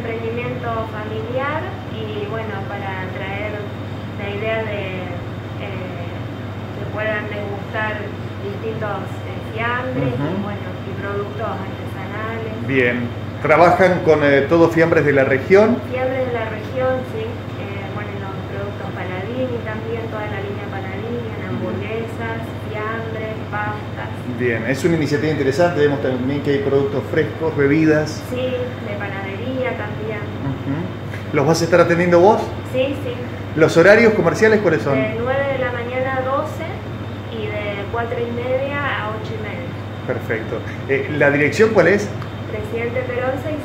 emprendimiento familiar y bueno, para traer la idea de que puedan degustar distintos fiambres y, bueno, y productos artesanales. Bien, ¿trabajan con todos fiambres de la región? Fiambres de la región, sí. Bueno, los productos Paladini también, toda la línea Paladini, hamburguesas, fiambres, pastas. Bien, es una iniciativa interesante, vemos también que hay productos frescos, bebidas. Sí, de panadería también. ¿Los vas a estar atendiendo vos? Sí, sí. ¿Los horarios comerciales cuáles son? De 9 de la mañana a 12 y de 4:30 a 8:30. Perfecto. ¿La dirección cuál es? Presidente Perón 600.